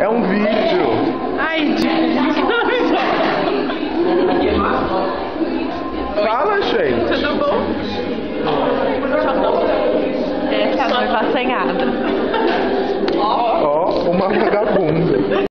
É um vídeo. Ai, difícil. Fala, gente. Tudo bom? Essa é a noiva assanhada. Ó, uma vagabunda.